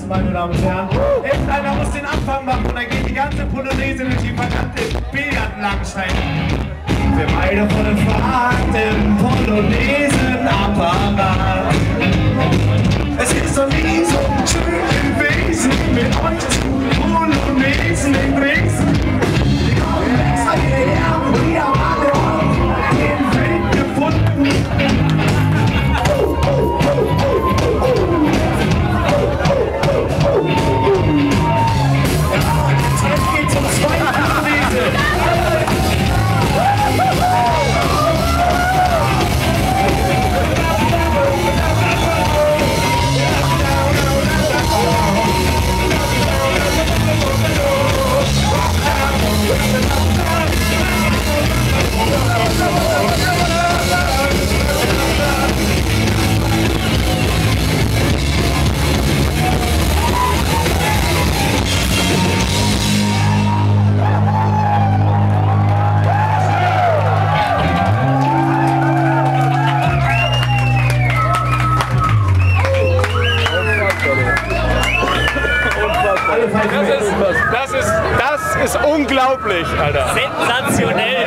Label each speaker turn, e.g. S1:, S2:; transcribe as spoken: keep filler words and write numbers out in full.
S1: meine Damen und Herren. Irgendeiner muss den Anfang machen und dann geht die ganze Polonaise durch die verdammte Billardlangenstein. Wir beide von dem verhakten Polonesen-Apparat. Es ist doch nie so schön gewesen, mit euch zu Polonesen in Dresden. Wir haben extra hierher und wir haben alle den Weg gefunden. Jetzt geht's um zwei Polonese.
S2: Das ist, das ist, das ist unglaublich, Alter.
S3: Sensationell.